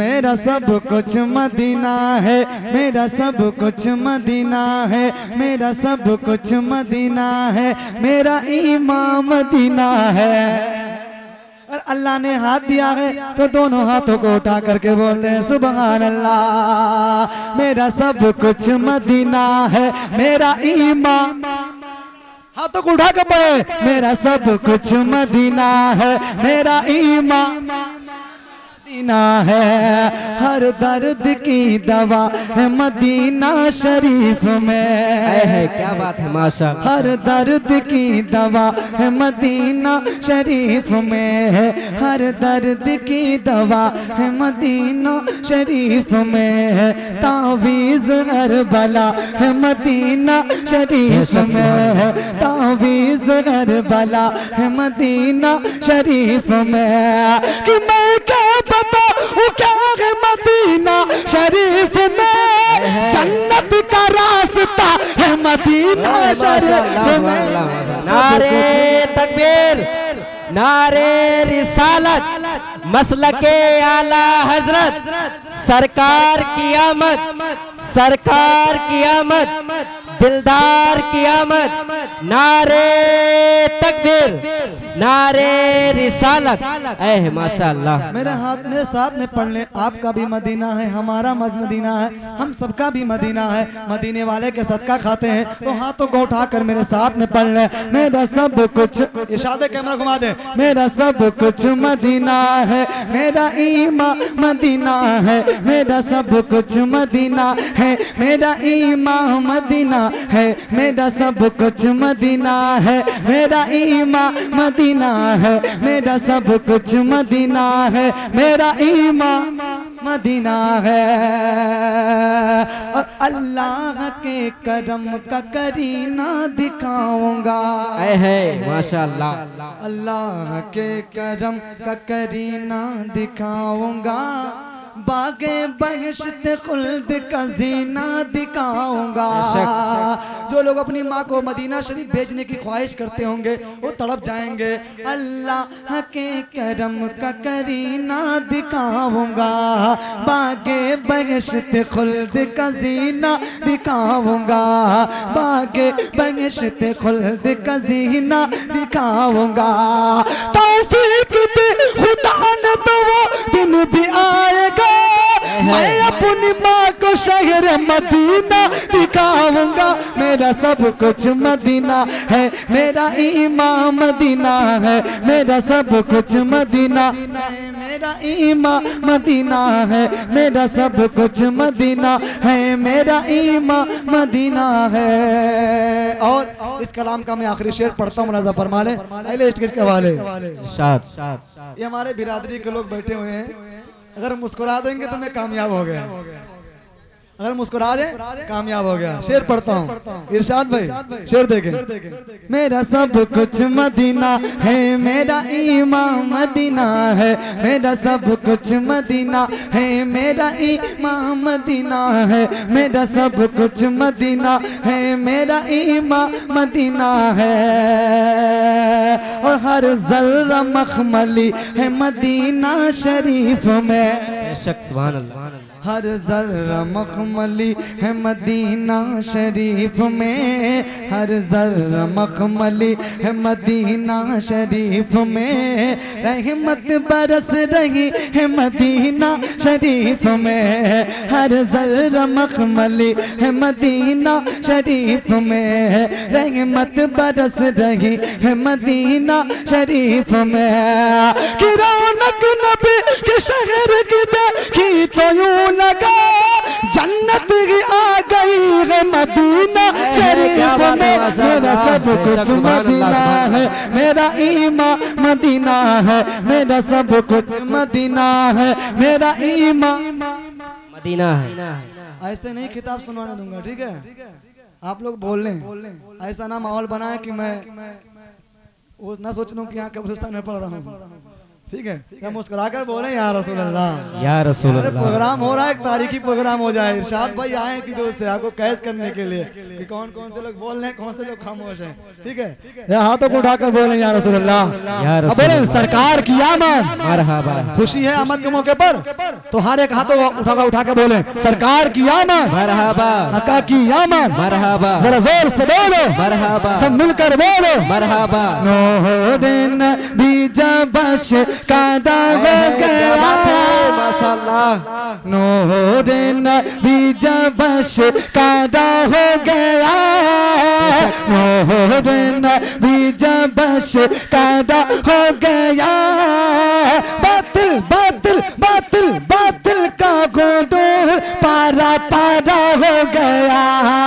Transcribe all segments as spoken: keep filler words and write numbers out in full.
मेरा सब कुछ मदीना है, मेरा सब कुछ मदीना है, मेरा सब कुछ मदीना है, मेरा ईमान मदीना है। और अल्लाह ने हाथ दिया है तो दोनों हाथों को उठा करके बोलते हैं सुभान अल्लाह। मेरा सब कुछ मदीना है, मेरा ईमान, हाथों को उठा के पढ़े, मेरा सब कुछ मदीना है, मेरा ईमान मदीना है। हर दर्द की दवा है मदीना शरीफ में। है क्या बात है माशाअल्लाह। हर दर्द की दवा है मदीना शरीफ में है, हर दर्द की दवा है मदीना शरीफ में है। तावीज़ हर बला है मदीना शरीफ में है, तावीज़ हर बला है मदीना शरीफ में। कि मैं क्या वो क्या है मदीना शरीफ में, जन्नत का रास्ता है मदीना शरीफ में। नारे तकबीर, नारे रिसालत, मसलके आला हजरत, सरकार की आमद, सरकार की आमद, दिलदार की आमद। नारे तकबीर, नारे रिसालत। ऐ माशाअल्लाह। मेरे हाथ मेरे साथ में पढ़ ले, आपका भी मदीना है, हमारा मदीना है, हम सबका भी मदीना है। मदीने वाले के सदका खाते हैं तो हाथों को उठाकर मेरे साथ में पढ़ ले। मेरा सब कुछ, इशारे कैमरा घुमा दे, मेरा सब कुछ मदीना है, मेरा ईमान मदीना है, मेरा सब कुछ मदीना है, मेरा ईमान मदीना है, मेरा सब कुछ मदीना है, मेरा ईमान मदीना है, मेरा सब कुछ मदीना है, मेरा ईमान मदीना है। और अल्लाह के करम का करीना दिखाऊंगा। है माशाअल्लाह। अल्लाह के करम का करीना दिखाऊंगा, बागे बहिश्त खुल्द का जीना दिखाऊंगा। जो लोग अपनी माँ को मदीना शरीफ भेजने की ख्वाहिश करते होंगे वो तड़प जाएंगे। अल्लाह के करम का करीना दिखाऊंगा, बागे बहिश्त खुल्द का जीना दिखाऊंगा, बागे बहिश्त खुल्द का जीना दिखाऊंगा। तौफीक दे खुदा ने तो वो दिन भी आएगा, मैं अपनी माँ को शहर मदीना दिखाऊंगा। मेरा सब कुछ मदीना है, मेरा ईमान मदीना है, मेरा सब कुछ मदीना है, मेरा ईमान मदीना है, मेरा सब कुछ मदीना है, मेरा ईमान मदीना है। और इस कलाम का मैं आखिरी शेर पढ़ता हूँ, मुनाज़ा फरमा ले। अगले किसके हवाले? ये हमारे बिरादरी के लोग बैठे हुए हैं, अगर मुस्कुरा देंगे तो मैं कामयाब हो गया, अगर मुस्कुरा दे कामयाब हो गया। शेर पढ़ता हूँ, इरशाद भाई शेर देखें। मेरा सब कुछ मदीना है, मेरा ईमान मदीना है, मेरा सब कुछ मदीना है, मेरा ईमान मदीना है, मेरा सब कुछ मदीना है, मेरा ईमान मदीना है। और हर जर्रा मखमली है मदीना शरीफ में। सुभान अल्लाह। हर जर्रा मखमली है मदीना शरीफ में, हर जर्रा मखमली है मदीना शरीफ में। रहमत बरस रही है मदीना शरीफ में, हर जर्रा मखमली है मदीना शरीफ में। रहमत बरस रही है मदीना शरीफ में। कि रौनक नबी के शहर की देखी तो यूं लगा जन्नत ही आ गई है मदीना शरीफ में। मेरा सब कुछ मदीना है, मेरा ईमान मदीना है, मेरा सब कुछ मदीना है, मेरा ईमान मदीना है। ऐसे नहीं खिताब सुनवाने दूंगा, ठीक है? आप लोग बोल लें, ऐसा ना माहौल बनाए कि मैं वो ना सोच लूं कि यहाँ कब्रिस्तान में पढ़ रहा हूँ, ठीक है, क्या मुस्कुरा कर बोले या रसूल अल्लाह, या रसूल अरे अल्लाह। प्रोग्राम हो रहा है, एक तारीखी प्रोग्राम हो जाए। इरशाद भाई आए कि जो से आपको कैद करने के लिए कि कौन कौन से लोग बोल रहे हैं, कौन से लोग खामोश हैं। ठीक है, या हाथों को उठाकर बोले या रसूल अल्लाह, या अब रसूल बोले अल्लाह। सरकार की आमद, मरहबा खुशी है आमद के मौके पर, तो हर एक हाथों को उठाकर उठा के बोले सरकार की आमद, मरहबा आका की आमद, मरहबा जरा जोर से बोलो, मरहबा सब मिलकर बोलो। मरहबा। नूरन भी जबश का दावा गया, माशाअल्लाह। नूरन भी जबश का दावा हो गया, नूरन भी जबश का दावा हो गया। बातिल बातिल बातिल बातिल का गोदूर पारा पारा हो गया,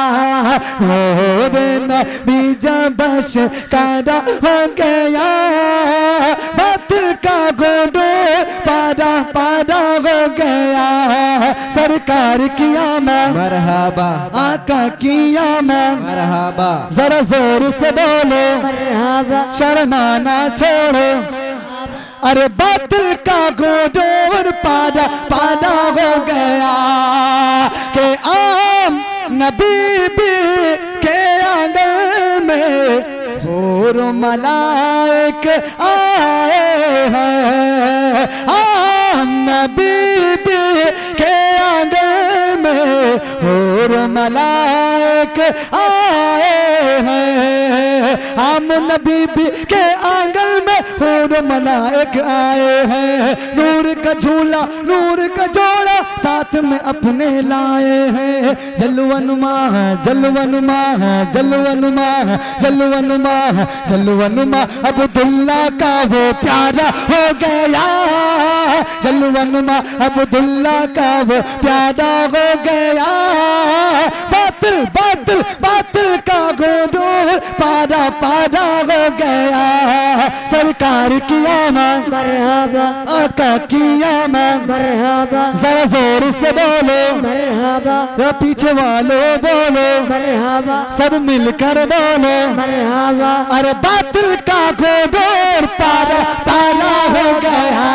नूरन भी जबश का दावा हो गया। बातिल का गोदूर पारा पारा हो गया। सरकार की आमद, मरहबा आका की आमद, मरहबा। जरा जोर से बोलो, शर्माना छोड़ो। अरे बातिल का गोदूर पारा पारा हो गया के आम नबी भी के आंगन में हूर मलाइक आए हैं। आम नबी भी के आंगन में हूर मलाइक आए हैं। आम नबी भी के आंगन में हूर मलाइक आए हैं। नूर का झूला नूर का जोड़ा साथ में अपने लाए हैं। जलवनुमा जलवनुमा जलवनुमा जलवनुमा जलवनुमा अब्दुल्ला का वो प्यारा हो गया। जलवनुमा अब्दुल्ला का वो प्यारा हो गया। बातिल बातिल बातिल का गोदूर पारा पारा हो गया। सरकार की आमद, मरहबा आका की आमद, मरहबा जरा जोर से बोलो, मरहबा या पीछे वालों बोलो, मरहबा सब मिलकर बोलो। मरहबा अरे बातिल का गोदूर पारा पारा हो गया।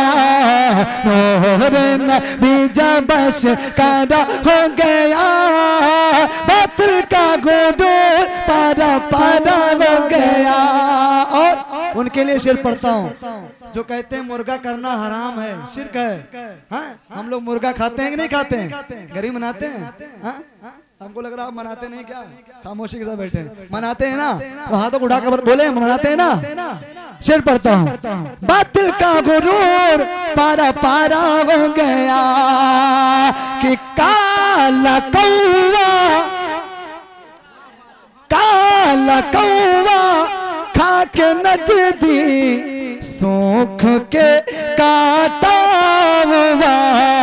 नूरन भी जबश कादा हो गया। बातिल का गोदूर पारा पारा हो गया। और उनके लिए शेर पढ़ता हूँ जो कहते हैं मुर्गा करना हराम है, शिर्क है। हाँ? हम लोग मुर्गा खाते हैं कि नहीं खाते हैं? गरीब मनाते हैं? हाँ? हमको लग रहा आप मनाते नहीं, क्या खामोशी के साथ बैठे हैं? मनाते हैं ना, तो हाथों को उठाकर बोले मनाते हैं ना। शेर पढ़ता हूँ, बातिल का गुरूर पारा पारा हो गया कि काला कौवा काला कौवा खा के नजदी सूख के काटा हुआ।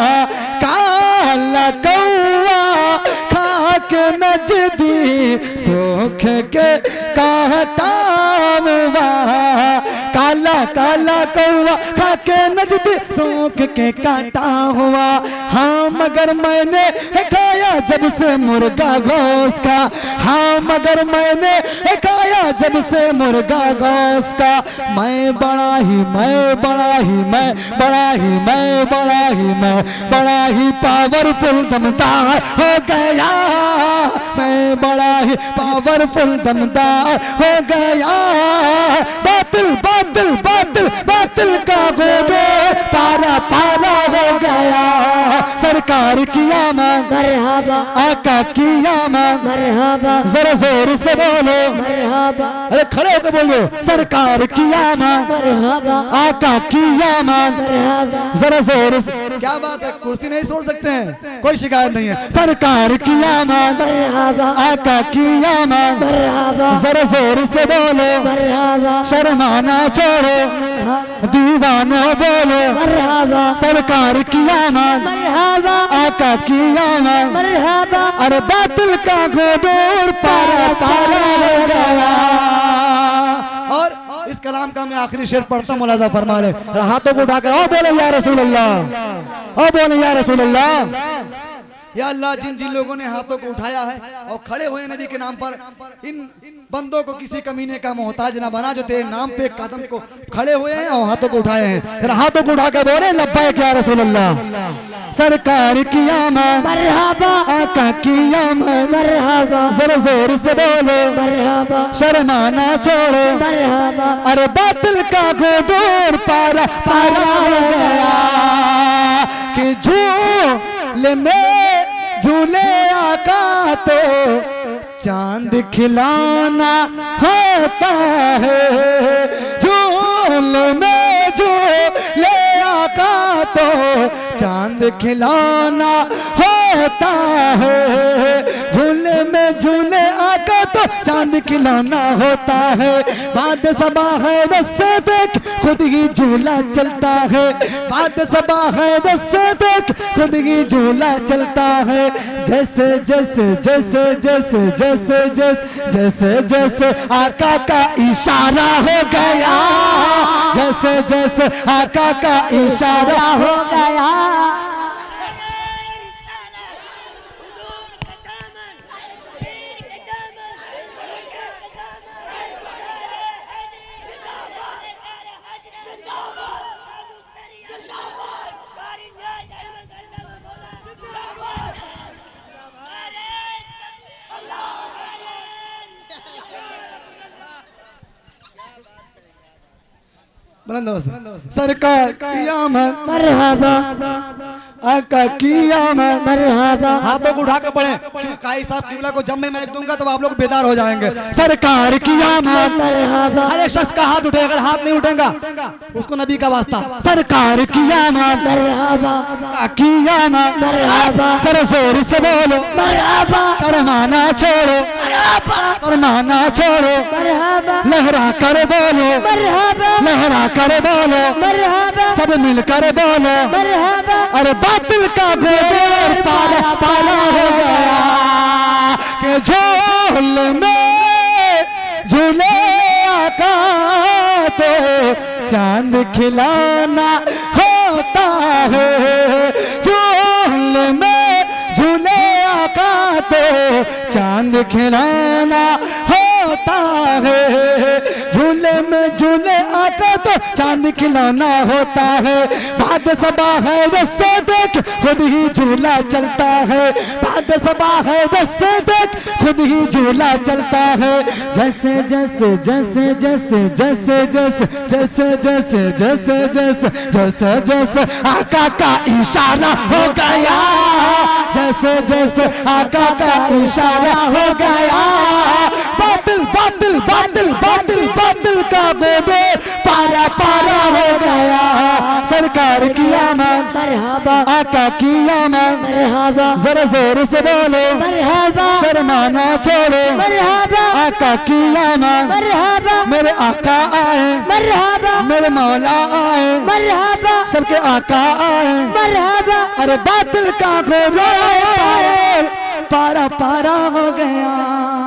काला कौवा खा के नजदी सूख के काटा हुआ। काला काला कौवा खा के नजदी सूख के काटा हुआ। हाँ मगर मैंने खाया जब से मुर्गा गोश्त का। हाँ मगर मैंने खाया जब से मुर्गा गोश्त का। मैं बड़ा ही मैं बड़ा ही मैं बड़ा ही मैं बड़ा ही मैं बड़ा ही पावरफुल दमदार हो गया। मैं बड़ा ही पावरफुल दमदार हो गया। बातिल बातिल बातिल बातिल का गोदूर पारा पारा हो गया। सरकार की आमद, मरहबा आका की आमद, मरहबा जरा जोर से बोलो। मरहबा अरे खड़े होकर बोलो, सरकार की आमद, मरहबा आका की आमद, मरहबा जरा जोर से। क्या बात है, कुर्सी नहीं छोड़ सकते हैं, कोई शिकायत नहीं है। सरकार की आमद, मरहबा आका की आमद, मरहबा जरा जोर से बोलो। मरहबा शर्माना छोड़ो, दीवाना बोलो। मरहबा सरकार की आमद, मरहबा आका की आमद, मरहबा अरे बातिल का गोदूर पारा पारा हो गया। और इस कलाम का मैं आखिरी शेर पढ़ता हूँ, मुलाजा फरमा ले। हाथों को उठाकर ओ बोले या रसूल अल्लाह, ओ बोले या रसूल अल्लाह। या अल्लाह जिन जिन लोगों ने हाथों को उठाया है और खड़े हुए नबी के नाम पर, इन बंदों को किसी कमीने का मोहताज ना बना जो तेरे नाम पे कदम को खड़े हुए हैं और हाथों को उठाए हैं। हाथों को उठा के बोले लब्बैक या रसूल अल्लाह। सरकार की आमद मरहबा, आका की आमद मरहबा, जरा जोर से बोलो मरहबा, शर्माना छोड़ो, मरहबा, अरे बातिल का गोदोर पारा पारा हो गया कि झूले में झूले आका तो चांद खिलाना होता है, झूले में झूले आका तो चांद खिलाना होता है, झूले में झूले आका तो चांद खिलाना होता है। बाद सबा है दस देख खुद ही झूला चलता है, बाद सबा है दस देख खुद ही झूला चलता है। जैसे जैसे जैसे जैसे जैसे जैसे जैसे जैसे आका का इशारा हो गया, जैसे जैसे आका का इशारा हो गया। सरकार की आमद मरहबा, आका की आमद मरहबा, हाथों को उठा कर पढ़े, काई साहब किबला को जब मैं मैं दूंगा तो आप लोग बेदार हो जाएंगे। सरकार की आमद, मरहबा, हर एक शख्स का हाथ उठे, अगर हाथ नहीं उठेगा उसको नबी का वास्ता। सरकार की आमद, मरहबा, आका की आमद, मरहबा, सर जोर से बोलो, मरहबा, शर्माना छोड़ो, शर्माना छोड़ो, मरहबा, लहरा कर बोलो, मरहबा, लहरा कर बोलो, मरहबा, सब मिलकर बोलो, मरहबा, अरे बातिल का गोबर पाला पाला हो गया कि झूल में झूले आका तो चांद खिलाना होता है, झूल में झूले आका तो चांद खिलाना होता है, झूले में झूले आका तो चांद खिलाना होता है। बाद सबा है रस्से देख खुद ही झूला चलता है, बाद सबा है रस्से देख खुद ही झूला चलता है। जैसे जैसे जैसे जैसे जैसे जैसे जैसे जैसे जैसे जैसे जैसे जैसे आका का इशारा हो गया, जैसे जैसे आका का इशारा हो गया। बातिल बातिल बातिल बातिल बातिल का बेबे पारा पारा हो गया। सरकार की आमद, मरहबा, आका की आमद, मरहबा, जरा जोर से बोलो, मरहबा, शर्माना छोड़ो, मरहबा, आका की आमद, मरहबा, मेरे आका आए, मरहबा, मेरे मौला आए, मरहबा, सबके आका आए। मरहबा, अरे बातिल का गोबर पारा पारा हो गया।